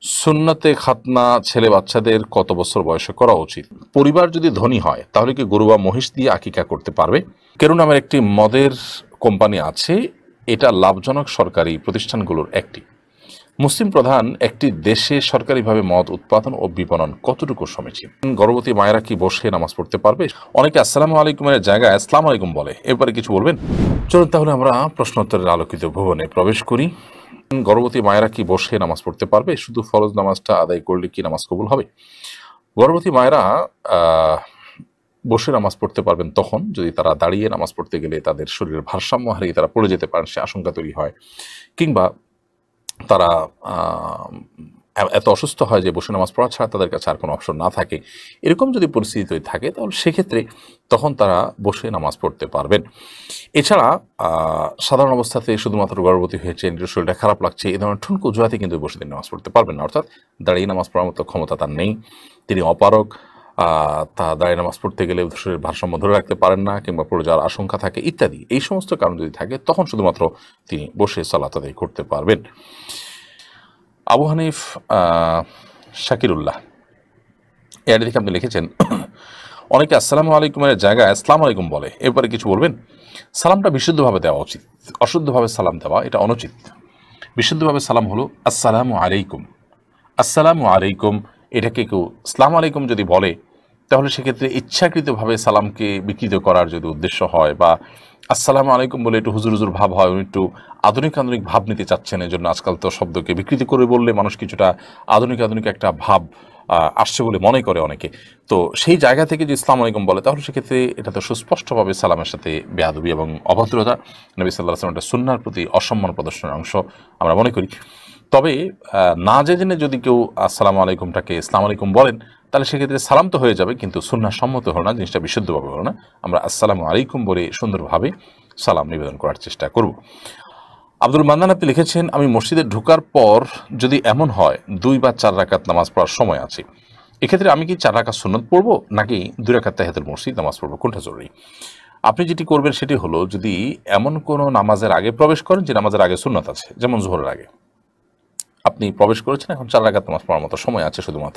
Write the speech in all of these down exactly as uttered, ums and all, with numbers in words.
সুন্নতে খাতনা ছেলে বাচ্চাদের কত বছর বয়সে করা উচিত? পরিবার যদি ধনী হয় তাহলে কি গরু বা মহিষ দিয়ে আকিকা করতে পারবে? কেনু নামের একটি মদের কোম্পানি আছে, এটা লাভজনক সরকারি প্রতিষ্ঠানগুলোর একটি। মুসলিম প্রধান একটি দেশে সরকারিভাবে মদ উৎপাদন ও বিপণন কতটুকু সমীচীন? গর্ভবতী মায়েরা কি বসে নামাজ পড়তে পারবে? অনেকে আসসালামু আলাইকুমের জায়গায় আসসালামু আলাইকুম বলে, এবারে কিছু বলবেন? চলুন তাহলে আমরা প্রশ্নোত্তরের আলোকিত ভুবনে প্রবেশ করি। গর্ভবতী মায়েরা কি বসে নামাজ পড়তে পারবে? শুধু ফরজ নামাজটা আদায় করলে কি নামাজ কবুল হবে? গর্ভবতী মায়েরা আহ বসে নামাজ পড়তে পারবেন তখন যদি তারা দাঁড়িয়ে নামাজ পড়তে গেলে তাদের শরীরের ভারসাম্য হারিয়ে তারা পড়ে যেতে পারেন, সে আশঙ্কা তৈরি হয়, কিংবা তারা এত অসুস্থ হয় যে বসে নামাজ পড়া ছাড়া তাদের কাছে আর কোনো অপশন না থাকে। এরকম যদি পরিস্থিতি তৈরি থাকে তাহলে সেক্ষেত্রে তখন তারা বসে নামাজ পড়তে পারবেন। এছাড়া সাধারণ অবস্থাতে শুধুমাত্র গর্ভবতী হয়েছে, নিজের শরীরটা খারাপ লাগছে, এই ধরনের ঠুনকো অজুহাতে কিন্তু বসে তিনি নামাজ পড়তে পারবেন না। অর্থাৎ দাঁড়িয়ে নামাজ পড়ার মতো ক্ষমতা তার নেই, তিনি অপারগ, তা দাঁড়িয়ে নামাজ পড়তে গেলে শরীরের ভারসাম্য ধরে রাখতে পারেন না, কিংবা পড়ে যাওয়ার আশঙ্কা থাকে ইত্যাদি। এই সমস্ত কারণ যদি থাকে তখন শুধুমাত্র তিনি বসে সালাত আদায় করতে পারবেন। আবু হানিফ শাকিরুল্লাহ এর দিকে আপনি লিখেছেন, অনেকে আসসালামু আলাইকুমের জায়গায় আসসালামু আলাইকুম বলে, এরপরে কিছু বলবেন? সালামটা বিশুদ্ধভাবে দেওয়া উচিত, অশুদ্ধভাবে সালাম দেওয়া এটা অনুচিত। বিশুদ্ধভাবে সালাম হলো আসসালামু আলাইকুম। আসসালামু আলাইকুম এটাকে কেউ আসসালামু আলাইকুম যদি বলে তাহলে সেক্ষেত্রে ইচ্ছাকৃতভাবে সালামকে বিকৃত করার যদি উদ্দেশ্য হয়, বা আসসালামু আলাইকুম বলে একটু হুজুর হুজুর ভাব হয়, উনি একটু আধুনিক আধুনিক ভাব নিতে চাচ্ছেন, এই জন্য আজকাল তো শব্দকে বিকৃতি করে বললে মানুষ কিছুটা আধুনিক আধুনিক একটা ভাব আসছে বলে মনে করে অনেকে। তো সেই জায়গা থেকে যদি আসসালামু আলাইকুম বলে তাহলে সেক্ষেত্রে এটা তো সুস্পষ্টভাবে সালামের সাথে বেয়াদবি এবং অভদ্রতা, নবী সাল্লাল্লাহু আলাইহি ওয়াসাল্লাম সুন্নাহর প্রতি অসম্মান প্রদর্শনের অংশ আমরা মনে করি। তবে না জেনে যদি কেউ আসসালামু আলাইকুমটাকে আসসালামু আলাইকুম বলেন তাহলে সেক্ষেত্রে সালাম তো হয়ে যাবে, কিন্তু সুন্নাহ সম্মত হলো না, জিনিসটা বিশুদ্ধভাবে হলো না। আমরা আসসালামু আলাইকুম বলে সুন্দরভাবে সালাম নিবেদন করার চেষ্টা করব। আব্দুল মান্নান আপনি লিখেছেন, আমি মসজিদে ঢোকার পর যদি এমন হয় দুই বা চার রাকাত নামাজ পড়ার সময় আছে, এক্ষেত্রে আমি কি চার রাকাত সুন্নত পড়বো নাকি দুই রাকাত তাহিয়াতুল মসজিদ নামাজ পড়বো, কোনটা জরুরি? আপনি যেটি করবেন সেটি হলো, যদি এমন কোনো নামাজের আগে প্রবেশ করেন যে নামাজের আগে সুন্নত আছে, যেমন জোহরের আগে আপনি প্রবেশ করেছেন, এখন চার রাকাত নামাজ পড়ার মতো সময় আছে, শুধুমাত্র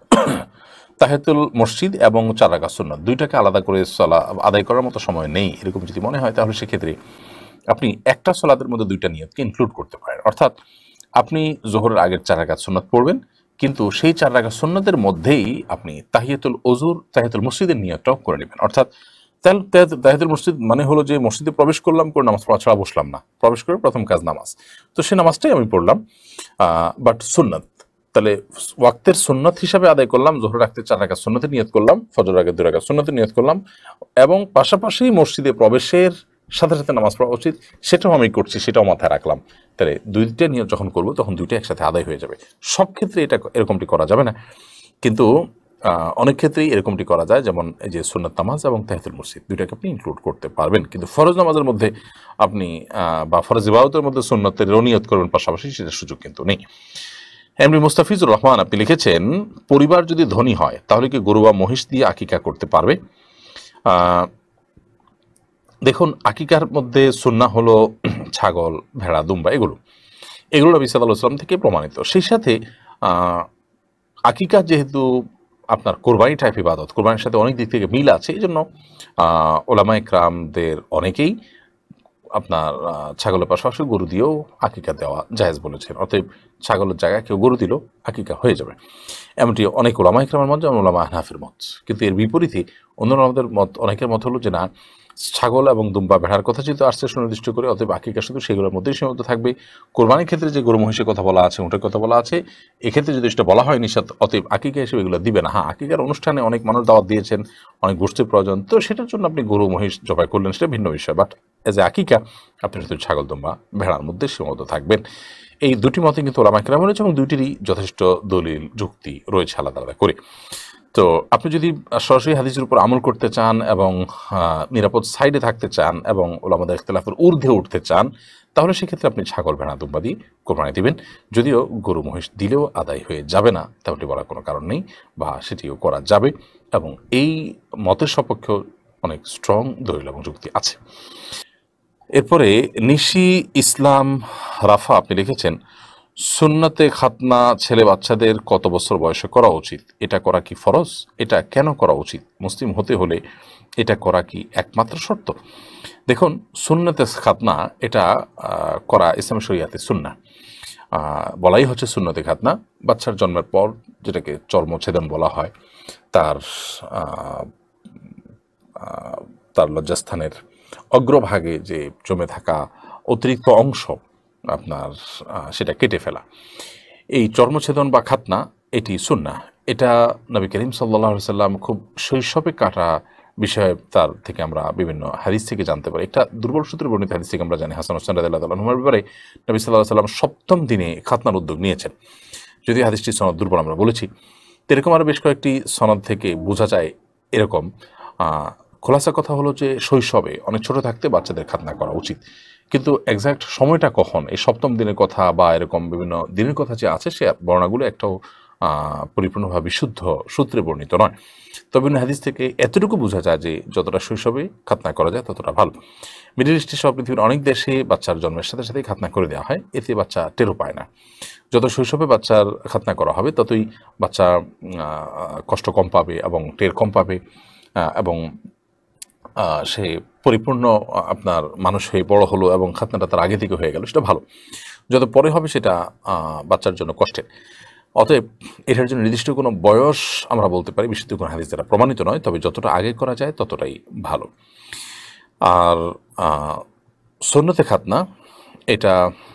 তাহিয়াতুল মসজিদ এবং চার রাকাত সুন্নত দুইটাকে আলাদা করে সালা আদায় করার মতো সময় নেই, এরকম যদি মনে হয় তাহলে সেক্ষেত্রে আপনি একটা সালাতের মধ্যে দুইটা নিয়তকে ইনক্লুড করতে পারেন। অর্থাৎ আপনি জোহরের আগের চার রাকাত সুন্নত পড়বেন, কিন্তু সেই চার রাকাত সুন্নতের মধ্যেই আপনি তাহিয়াতুল ওযুর তাহিয়াতুল মসজিদের নিয়তটাও করে নেবেন। অর্থাৎ তাহিয়াতুল মসজিদ মানে হলো যে মসজিদে প্রবেশ করলাম, করে নামাজ পড়া ছাড়া বসলাম না, প্রবেশ করে প্রথম কাজ নামাজ, তো সে নামাজটাই আমি পড়লাম, বাট সুন্নত, তাহলে ওয়াক্তের সুন্নত হিসাবে আদায় করলাম, জোহরের আগের চার রাকাত সুন্নতের নিয়ত করলাম, ফজরের আগে দুই রাকাত সুন্নতের নিয়ত করলাম, এবং পাশাপাশি মসজিদে প্রবেশের সাথে সাথে নামাজ পড়া উচিত সেটাও আমি করছি, সেটাও মাথায় রাখলাম। তাহলে দুইটা নিয়ত যখন করবো তখন দুইটা একসাথে আদায় হয়ে যাবে। সব ক্ষেত্রে এটা এরকমটি করা যাবে না, কিন্তু অনেক ক্ষেত্রেই এরকমটি করা যায়, যেমন এই যে সুন্নত নামাজ এবং তাহিয়াতুল মসজিদ দুইটাকে আপনি ইনক্লুড করতে পারবেন। কিন্তু ফরজ নামাজের মধ্যে আপনি বা ফরজ ইবাদতের মধ্যে সুন্নতের নিয়ত করবেন পাশাপাশি, সেটার সুযোগ কিন্তু নেই। এমনি মুস্তাফিজুর রহমান আপনি লিখেছেন, পরিবার যদি ধনী হয় তাহলে কি গরু বা মহিষ দিয়ে আকিকা করতে পারবে? দেখুন, আকিকার মধ্যে সুন্নাহ হলো ছাগল, ভেড়া, দুম্বা, এগুলো এগুলো নবী সাল্লাল্লাহু আলাইহি ওয়াসাল্লাম থেকে প্রমাণিত। সেই সাথে আকিকা যেহেতু আপনার কোরবানি টাইপ ইবাদত, কোরবানির সাথে অনেক দিক থেকে মিল আছে, এই জন্য ওলামায়ে কেরামদের অনেকেই আপনার ছাগলের পাশাপাশি গরু দিয়েও আকিকা দেওয়া জায়েজ বলেছেন। অতএব ছাগলের জায়গায় কেউ গরু দিলেও আকিকা হয়ে যাবে, এমনটি অনেক ওলামায়ে কেরামের মত, যেমন ওলামা হানাফির মত। কিন্তু এর বিপরীতে অন্য ওলামাদের মত, অনেকের মত হলো যে না, ছাগল এবং দুম্বা, ভেড়ার কথা যেহেতু আসছে সুনির্দিষ্ট করে, অতএব আকিকা শুধু সেগুলোর মধ্যেই সীমাবদ্ধ থাকবে। কোরবানির ক্ষেত্রে যে গরু মহিষের কথা বলা আছে, উটের কথা বলা আছে, এক্ষেত্রে যদি সেটা বলা হয় নিষেধ, অতএব আকিকা হিসেবে এগুলো দিবে না। হ্যাঁ, আকিকার অনুষ্ঠানে অনেক মানুষ দাওয়াত দিয়েছেন, অনেক গোষ্ঠীর প্রয়োজন, তো সেটার জন্য আপনি গরু মহিষ জবাই করলেন, সেটা ভিন্ন বিষয়। বাট এজ এ আকিকা আপনি শুধু ছাগল, দুম্বা, ভেড়ার মধ্যে সীমাবদ্ধ থাকবেন। এই দুটি মতে কিন্তু ওলামায়ে কেরাম রয়েছে এবং দুইটিরই যথেষ্ট দলিল যুক্তি রয়েছে আলাদা আলাদা করে। তো আপনি যদি সরাসরি হাদিসের উপর আমল করতে চান এবং নিরাপদ সাইডে থাকতে চান এবং ওলামাদের ইখতিলাফের ঊর্ধ্বে উঠতে চান, তাহলে সেক্ষেত্রে আপনি ছাগল, ভেড়া, দুম্বা দিয়ে কোরবানি দিবেন। যদিও গরু মহিষ দিলেও আদায় হয়ে যাবে না, তেমনটি বলার কোনো কারণ নেই, বা সেটিও করা যাবে, এবং এই মতের সপক্ষে অনেক স্ট্রং দলিল এবং যুক্তি আছে। এরপরে নিশি ইসলাম রাফা আপনি লিখেছেন, সুন্নতে খাতনা ছেলে বাচ্চাদের কত বছর বয়সে করা উচিত? এটা করা কি ফরজ? এটা কেন করা উচিত? মুসলিম হতে হলে এটা করা কি একমাত্র শর্ত? দেখুন, সুন্নতে খাতনা এটা আহ, করা ইসলাম শরিয়াতে সুন্নাহ। আহ, বলাই হচ্ছে সুন্নতে খাতনা। বাচ্চার জন্মের পর যেটাকে চর্মছেদন বলা হয়, তার আহ, আহ, তার লজ্জাস্থানের অগ্রভাগে যে জমে থাকা অতিরিক্ত অংশ আপনার আহ, সেটা কেটে ফেলা, এই চর্মছেদন বা খাতনা এটি সুন্নাহ। এটা নবী করিম সাল্লাল্লাহু আলাইহি সাল্লাম খুব শৈশবে কাটা বিষয়ে তার থেকে আমরা বিভিন্ন হাদিস থেকে জানতে পারি। একটা দুর্বল সূত্রে বর্ণিত হাদিস থেকে আমরা জানি হাসান হোসেন রাদিয়াল্লাহু তাআলা আনহুর ব্যাপারে নবী সাল্লাল্লাহু আলাইহি সাল্লাম সপ্তম দিনে খাতনার উদ্যোগ নিয়েছেন। যদি হাদিসটি সনদ দুর্বল আমরা বলেছি, তো এরকম আরও বেশ কয়েকটি সনদ থেকে বোঝা যায় এরকম। আহ, খোলাসা কথা হলো যে শৈশবে অনেক ছোট থাকতে বাচ্চাদের খাতনা করা উচিত, কিন্তু এক্সাক্ট সময়টা কখন, এই সপ্তম দিনের কথা বা এরকম বিভিন্ন দিনের কথা যে আছে, সে বর্ণাগুলো একটাও আহ, পরিপূর্ণভাবে বিশুদ্ধ সূত্রে বর্ণিত নয়। তবে বিভিন্ন হাদিস থেকে এতটুকু বোঝা যায় যে যতটা শৈশবে খাতনা করা যায় ততটা ভালো। মিডল ইস্টে সব পৃথিবীর অনেক দেশে বাচ্চার জন্মের সাথে সাথেই খাতনা করে দেওয়া হয়, এতে বাচ্চা টেরও পায় না। যত শৈশবে বাচ্চার খাতনা করা হবে ততই বাচ্চা আহ, কষ্ট কম পাবে এবং টের কম পাবে, আহ, এবং আহ, সে পরিপূর্ণ আহ, আপনার মানুষ হয়ে বড় হলো এবং খাতনাটা তার আগে থেকে হয়ে গেল, সেটা ভালো। যত পরে হবে সেটা আহ, বাচ্চার জন্য কষ্টের। অতএব এটার জন্য নির্দিষ্ট কোনো বয়স আমরা বলতে পারি বিশুদ্ধ কোনো হাদিস দ্বারা প্রমাণিত নয়, তবে যতটা আগে করা যায় ততটাই ভালো। আর আহ, সুন্নতে খাতনা এটা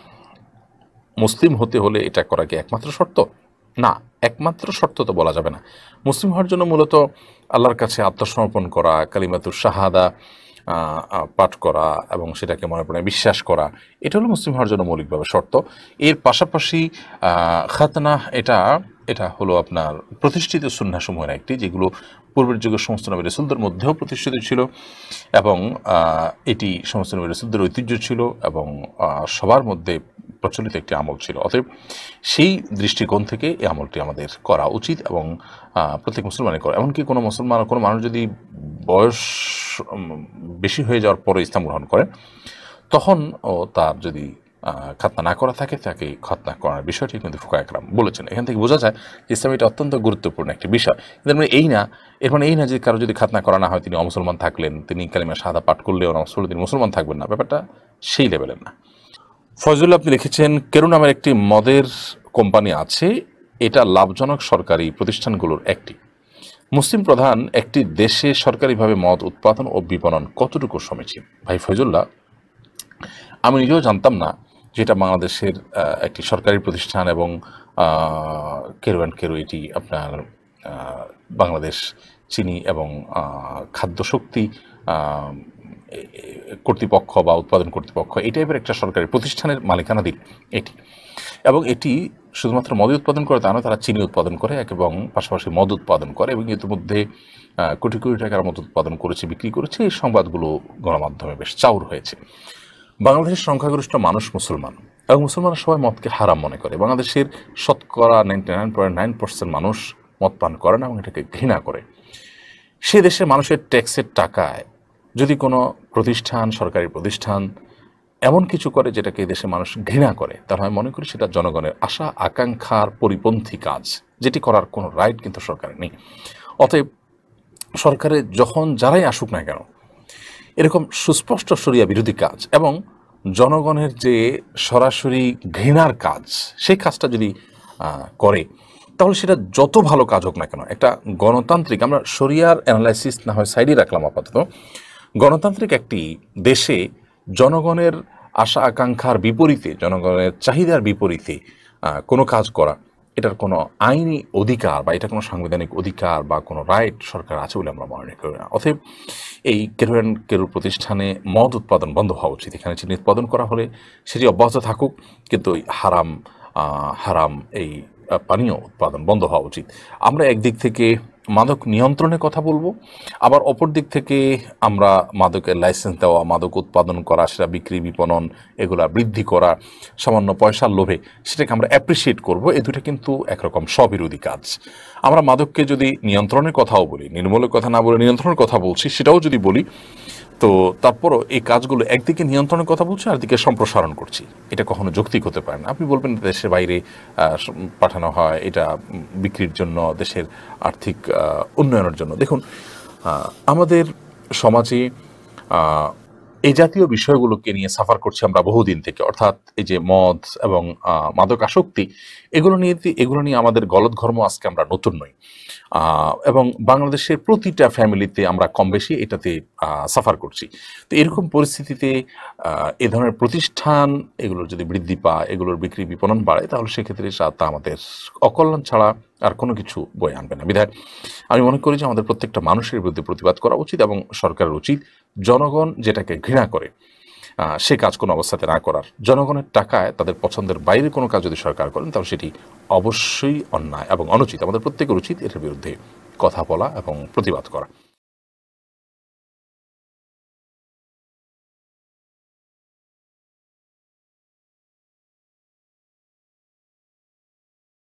মুসলিম হতে হলে এটা করা কি একমাত্র শর্ত? না, একমাত্র শর্ত তো বলা যাবে না। মুসলিম হওয়ার জন্য মূলত আল্লাহর কাছে আত্মসমর্পণ করা, কালিমাতুর শাহাদা আহ, আহ, পাঠ করা এবং সেটাকে মনে প্রাণে বিশ্বাস করা, এটা হলো মুসলিম হওয়ার জন্য মৌলিকভাবে শর্ত। এর পাশাপাশি আহ, খাতনা এটা এটা হলো আপনার প্রতিষ্ঠিত সুন্নাহসমূহের একটি, যেগুলো পূর্বের যুগের সমস্ত নবী রাসূলদের মধ্যেও প্রতিষ্ঠিত ছিল এবং আহ, এটি সমস্ত নবী রাসূলদের ঐতিহ্য ছিল এবং আহ, সবার মধ্যে প্রচলিত একটি আমল ছিল। অতএব সেই দৃষ্টিকোণ থেকে এই আমলটি আমাদের করা উচিত এবং আহ, প্রত্যেক মুসলমানের করা। এমনকি কোনো মুসলমান কোনো মানুষ যদি বয়স উম, বেশি হয়ে যাওয়ার পরে ইসলাম গ্রহণ করে, তখন ও তার যদি আহ, খাতনা না করা থাকে, তাকে খাতনা করার বিষয়টি কিন্তু ফুকাহ একরাম বলেছেন। এখান থেকে বোঝা যায় যে ইসলাম এটা অত্যন্ত গুরুত্বপূর্ণ একটি বিষয়। কিন্তু মানে এই না, এর মানে এই না যে কারো যদি খাতনা করা না হয় তিনি অমুসলমান থাকলেন, তিনি কালিমা শাহাদা পাঠ করলেও নামাজ পড়লে তিনি মুসলমান থাকবেন না, ব্যাপারটা সেই লেভেলের না। ফয়জুল্লাহ আপনি লিখেছেন, কেরু নামের একটি মদের কোম্পানি আছে, এটা লাভজনক সরকারি প্রতিষ্ঠানগুলোর একটি। মুসলিম প্রধান একটি দেশে সরকারিভাবে মদ উৎপাদন ও বিপণন কতটুকু সমীচীন? ভাই ফয়জুল্লাহ, আমি নিজেও জানতাম না যে এটা বাংলাদেশের আহ, একটি সরকারি প্রতিষ্ঠান এবং আহ, কেরু অ্যান্ড কেরু এটি আপনার আহ, বাংলাদেশ চিনি এবং আহ, খাদ্য শক্তি আহ, এ- এ- কর্তৃপক্ষ বা উৎপাদন কর্তৃপক্ষ এই টাইপের একটা সরকারি প্রতিষ্ঠানের মালিকানাধীন এটি। এবং এটি শুধুমাত্র মদ উৎপাদন করে তা নয়, তারা চিনি উৎপাদন করে এক এবং পাশাপাশি মদ উৎপাদন করে এবং ইতিমধ্যে আহ, কোটি কোটি টাকার মদ উৎপাদন করেছে, বিক্রি করেছে। এই সংবাদগুলো গণমাধ্যমে বেশ চাউর হয়েছে। বাংলাদেশের সংখ্যাগরিষ্ঠ মানুষ মুসলমান এবং মুসলমানরা সবাই মদকে হারাম মনে করে। বাংলাদেশের শতকরা ninety nine point nine percent মানুষ মদ পান করে না এবং এটাকে ঘৃণা করে। সে দেশের মানুষের ট্যাক্সের টাকায় যদি কোনো প্রতিষ্ঠান, সরকারি প্রতিষ্ঠান এমন কিছু করে যেটাকে এই দেশের মানুষ ঘৃণা করে, তাহলে আমি মনে করি সেটা জনগণের আশা আকাঙ্ক্ষার পরিপন্থী কাজ, যেটি করার কোনো রাইট কিন্তু সরকারের নেই। অতএব সরকারের যখন যারাই আসুক না কেন, এরকম সুস্পষ্ট শরিয়া বিরোধী কাজ এবং জনগণের যে সরাসরি ঘৃণার কাজ, সেই কাজটা যদি আহ, করে, তাহলে সেটা যত ভালো কাজ হোক না কেন, একটা গণতান্ত্রিক, আমরা শরিয়ার অ্যানালাইসিস না হয় সাইডে রাখলাম আপাতত, গণতান্ত্রিক একটি দেশে জনগণের আশা আকাঙ্ক্ষার বিপরীতে, জনগণের চাহিদার বিপরীতে আহ, কোনো কাজ করা, এটার কোনো আইনি অধিকার বা এটা কোনো সাংবিধানিক অধিকার বা কোনো রাইট সরকার আছে বলে আমরা মনে করি না। অতএব এই কেরু অ্যান্ড কেরুর প্রতিষ্ঠানে মদ উৎপাদন বন্ধ হওয়া উচিত। এখানে চিনি উৎপাদন করা হলে সেটি অব্যাহত থাকুক, কিন্তু এই হারাম আহ, হারাম এই আহ, পানীয় উৎপাদন বন্ধ হওয়া উচিত। আমরা একদিক থেকে মাদক নিয়ন্ত্রণের কথা বলবো, আবার অপর দিক থেকে আমরা মাদকের লাইসেন্স দেওয়া, মাদক উৎপাদন করা, সেটা বিক্রি বিপণন এগুলা বৃদ্ধি করা সামান্য পয়সার লোভে সেটাকে আমরা অ্যাপ্রিসিয়েট করব, এ দুটো কিন্তু একরকম স্ববিরোধী কাজ। আমরা মাদককে যদি নিয়ন্ত্রণের কথাও বলি, নির্মূলের কথা না বলে নিয়ন্ত্রণের কথা বলছি, সেটাও যদি বলি, তো তারপরও এই কাজগুলো একদিকে নিয়ন্ত্রণের কথা বলছি, আর দিকে সম্প্রসারণ করছি, এটা কখনো যৌক্তিক হতে পারে না। আপনি বলবেন দেশের বাইরে পাঠানো হয় এটা বিক্রির জন্য, দেশের আর্থিক উন্নয়নের জন্য। দেখুন, আমাদের সমাজে এই জাতীয় বিষয়গুলোকে নিয়ে সাফার করছি আমরা বহুদিন থেকে, অর্থাৎ এই যে মদ এবং মাদক আসক্তি, এগুলো নিয়ে এগুলো নিয়ে আমাদের গলদঘর্ম আজকে আমরা নতুন নই, এবং বাংলাদেশের প্রতিটা ফ্যামিলিতে আমরা কম বেশি এটাতে সাফার করছি। তো এরকম পরিস্থিতিতে এ ধরনের প্রতিষ্ঠান এগুলোর যদি বৃদ্ধি পায়, এগুলোর বিক্রি বিপণন বাড়ে, তাহলে সেক্ষেত্রে তা আমাদের অকল্যাণ ছাড়া আর কোনো কিছু বয়ে আনবে না। বিধায় আমি মনে করি যে আমাদের প্রত্যেকটা মানুষের বিরুদ্ধে প্রতিবাদ করা উচিত, এবং সরকারের উচিত জনগণ যেটাকে ঘৃণা করে সে কাজ কোনো অবস্থাতে না করার। জনগণের টাকায় তাদের পছন্দের বাইরে কোনো কাজ যদি সরকার করেন, তাহলে সেটি অবশ্যই অন্যায় এবং অনুচিত। আমাদের প্রত্যেকের উচিত এটার বিরুদ্ধে কথা বলা এবং প্রতিবাদ করা।